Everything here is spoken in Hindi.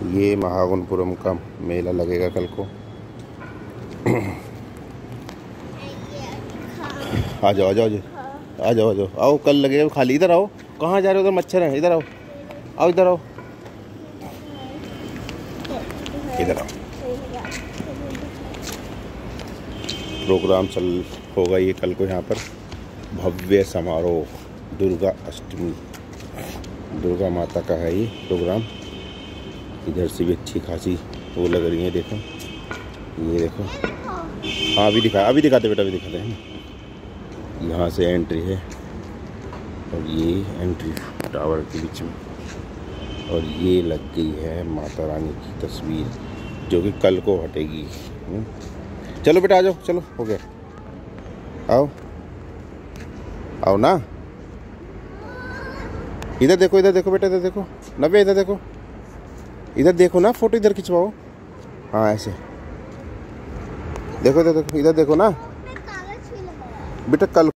ये महागुणपुरम का मेला लगेगा कल को। आ जाओ आ जाओ आ जाओ आ जाओ, आओ कल लगेगा खाली। इधर आओ, कहाँ जा रहे हो? उधर मच्छर है, इधर आओ आओ इधर आओ इधर आओ। प्रोग्राम होगा ये कल को यहाँ पर, भव्य समारोह, दुर्गा अष्टमी, दुर्गा माता का है ये प्रोग्राम। इधर से भी अच्छी खासी वो लग रही है, देखो ये देखो। हाँ अभी दिखाते बेटा, अभी दिखाते हैं। यहाँ से एंट्री है और ये एंट्री टावर के बीच में, और ये लग गई है माता रानी की तस्वीर जो कि कल को हटेगी। चलो बेटा आ जाओ, चलो हो गया, आओ आओ ना। इधर देखो बेटा, इधर देखो नव्या, इधर देखो ना, फोटो इधर खिंचवाओ। हाँ ऐसे देखो, इधर देखो ना बेटा, कल